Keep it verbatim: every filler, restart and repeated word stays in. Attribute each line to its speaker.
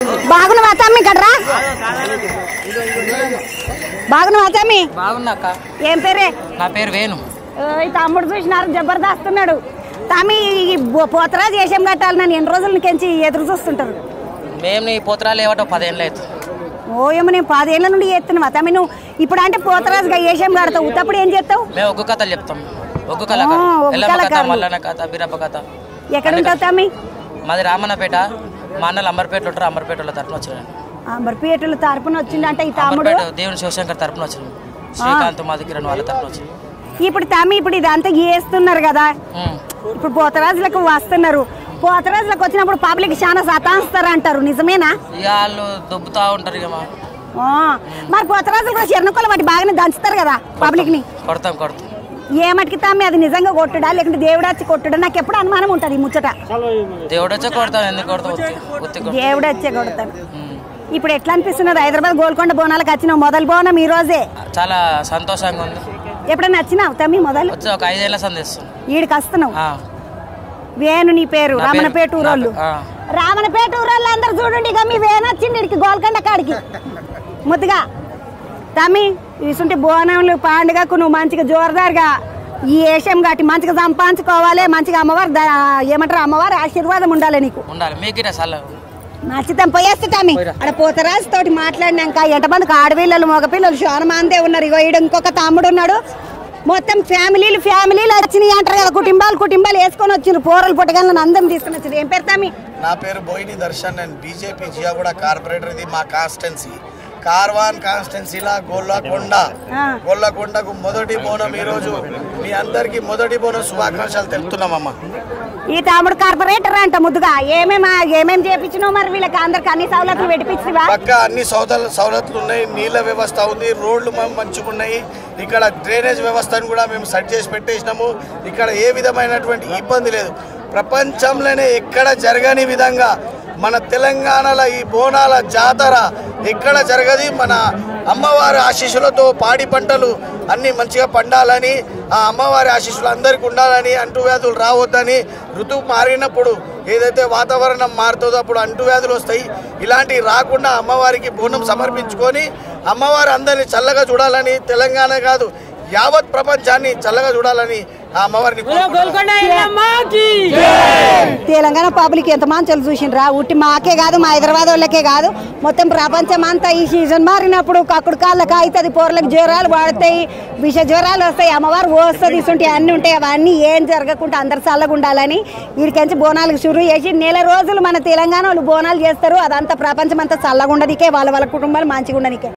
Speaker 1: బాగున్నావా తమ్మి కడరా బాగున్నావా తమ్మి
Speaker 2: బాగున్నాక
Speaker 1: ఏం పేరే
Speaker 2: నా పేరు వేణు
Speaker 1: ఈ తమ్ముడు చూసినారు జబర్దస్త్ ఉన్నాడు తమ్మి పోతరా చేసాం కట్టాలి నన్ను ఎన్ని రోజుల నుంచి ఎదురు చూస్తుంటారు
Speaker 2: మేము నీ పోతరాలు ఏవటో పదేళ్ళు అవుతుంది
Speaker 1: ఓ ఏమో నేను పదేళ్ల నుండి చేస్తున్నావా తమ్మి నువ్వు ఇప్పుడు అంటే పోతరాజుగా ఏషం కడతావు ఉత్తప్పుడు ఏం చేస్తావు
Speaker 2: మేము ఒగ్గు కథలు చెప్తాం ఒగ్గు కళ కథ మల్లన్న కథ బీరప్ప కథ
Speaker 1: ఎక్కడ ఉంటావు తమ్మి
Speaker 2: మాది రామన్నపేట మా అన్నలు అంబర్పేటలో ఉంటారు అంబర్పేటలో తరపున వచ్చిన
Speaker 1: అంబర్పేటలో తరపున వచ్చిందంటే ఈ తమ్ముడు
Speaker 2: దేవుని శివశంకర్ తరపున వచ్చిన శ్రీకాంత్ మాది కిరణ్ వాళ్ళ తరపున వచ్చిన
Speaker 1: ఇప్పుడు తమ్మి ఇప్పుడు ఇదంతా చేస్తున్నారు కదా ఇప్పుడు పోతరాజులకు వస్తున్నారు పోతరాజులకు వచ్చినప్పుడు పబ్లిక్ చాలా సతాయిస్తారు అంటారు నిజమేనా
Speaker 2: వాళ్ళు దొబ్బుతా ఉంటారు ఇక
Speaker 1: మరి పోతరాజులు కూడా చిరణకులు వాటి బాగానే దంచుతారు కదా పబ్లిక్ ని
Speaker 2: కొడతాం కొడతాం
Speaker 1: ఏ మటుకి తమ్మి అది నిజంగా కొట్టుడా లేకుంటే దేవుడు వచ్చి కొట్టుడా నాకు ఎప్పుడు అనుమానం ఉంటది ముచ్చట
Speaker 2: దేవుడు వచ్చే కొడతాం ఎందుకు కొడతాం
Speaker 1: దేవుడు వచ్చే కొడతాను ఇప్పుడు ఎట్లా అనిపిస్తున్నది హైదరాబాద్ గోల్కొండ బోనాలకు వచ్చినావు మొదలు బోనం ఈ రోజే
Speaker 2: చాలా సంతోషంగా ఉంది
Speaker 1: ఎప్పుడైనా వచ్చినావు తమ్మి మొదలు
Speaker 2: వచ్చి ఒక ఐదేళ్ల సందేశం
Speaker 1: ఈడికి వస్తున్నావు వేణు నీ పేరు రామనపేట ఊరోళ్ళు రామనపేట ఊరోళ్ళు అందరు చూడండి ఇక మీ వేణు వచ్చింది ఇడికి గోల్కొండ కాడికి ముద్దుగా తమ్మి ఇసుంటి బోనంలు పండుగకు నువ్వు మంచిగా జోరుదారుగా ఈ ఏషం గట్టి మంచిగా సంపాదించుకోవాలి మంచిగా అమ్మవారు ఏమంటారు అమ్మవారి ఆశీర్వాదం ఉండాలి నీకు నచ్చితం పోయేస్తా తమ్మి అక్కడ పోతరాజు తోటి మాట్లాడినాక ఎంతమందికి ఆడపిల్లలు మగపిల్లలు శోనమాందే ఉన్నారు ఇగో ఈడ ఇంకొక తమ్ముడు ఉన్నాడు మొత్తం ఫ్యామిలీలు ఫ్యామిలీలు వచ్చినాయి అంటారు కదా కుటుంబాలు కుటుంబాలు వేసుకొని వచ్చిండ్రు పోరలు పుట్టగాలను అందరం తీసుకుని వచ్చిండ్రు ఏం పేరు తమ్మి
Speaker 3: నా పేరు బోయిని దర్శన్ నేను బీజేపీ జియాగూడ కార్పొరేటర్ ఇది మా కాన్స్టెన్సీ కార్వాన్ కాన్స్టెన్సీలా గొల్లకొండ గొల్లకొండకు మొదటి బోనం ఈ రోజు మీ అందరికి మొదటి బోనం శుభాకాంక్షలు తెలుపుతున్నామమ్మా
Speaker 1: ఈ తమ్ముడు కార్పొరేటర్ అంట ముద్దుగా ఏమేమి ఏమేమి చేపించినావు మరి వీళ్ళకి అందరికి అన్ని సౌలతులు పెట్టించివా
Speaker 3: పక్క అన్ని సౌలతులు సౌలతులు ఉన్నాయి నీళ్ళ వ్యవస్థ ఉంది రోడ్లు మంచిగా ఉన్నాయి ఇక్కడ డ్రైనేజ్ వ్యవస్థను కూడా మేము సెట్ చేసి పెట్టేసినాము ఇక్కడ ఏ విధమైనటువంటి ఇబ్బంది లేదు ప్రపంచంలోనే ఎక్కడ జరగని విధంగా మన తెలంగాణలో ఈ బోనాల జాతర ఎక్కడ జరగది మన అమ్మవారి ఆశీస్సులతో పాడి పంటలు అన్నీ మంచిగా పండాలని ఆ అమ్మవారి ఆశీస్సులు అందరికీ ఉండాలని అంటువ్యాధులు రావద్దని ఋతువు మారినప్పుడు ఏదైతే వాతావరణం మారుతుందో అప్పుడు అంటువ్యాధులు వస్తాయి ఇలాంటివి రాకుండా అమ్మవారికి బోనం సమర్పించుకొని అమ్మవారు అందరినీ చల్లగా చూడాలని తెలంగాణ కాదు యావత్ ప్రపంచాన్ని చల్లగా చూడాలని ఆ అమ్మవారిని
Speaker 1: తెలంగాణ పబ్లిక్ ఎంత మంచి చూసిండ్రా ఉట్టి మాకే కాదు మా హైదరాబాద్ వాళ్ళకే కాదు మొత్తం ప్రపంచం అంతా ఈ సీజన్ మారినప్పుడు కక్కుడు కాళ్ళకి అవుతుంది పొరలకు జ్వరాలు పడతాయి విష జ్వరాలు వస్తాయి అమ్మవారు వస్తుంది ఇస్తుంటే అన్నీ ఉంటాయి అవన్నీ ఏం జరగకుండా అందరు చల్లగా ఉండాలని వీడికించి బోనాలకు షురు చేసి నెల రోజులు మన తెలంగాణ వాళ్ళు బోనాలు చేస్తారు అదంతా ప్రపంచం అంతా చల్లగా ఉండదికే వాళ్ళ వాళ్ళ కుటుంబాలు మంచిగా ఉండనికే